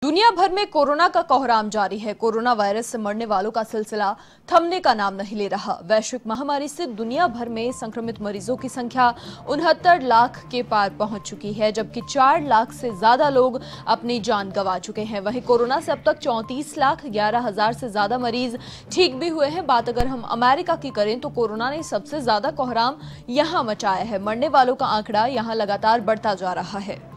दुनिया भर में कोरोना का कोहराम जारी है। कोरोना वायरस से मरने वालों का सिलसिला थमने का नाम नहीं ले रहा। वैश्विक महामारी से दुनिया भर में संक्रमित मरीजों की संख्या 69 लाख के पार पहुंच चुकी है, जबकि 4 लाख से ज्यादा लोग अपनी जान गंवा चुके हैं। वहीं कोरोना से अब तक 34 लाख 11 हजार से ज्यादा मरीज ठीक भी हुए हैं। बात अगर हम अमेरिका की करें तो कोरोना ने सबसे ज्यादा कोहराम यहां मचाया है। मरने वालों का आंकड़ा यहां लगातार बढ़ता जा रहा है।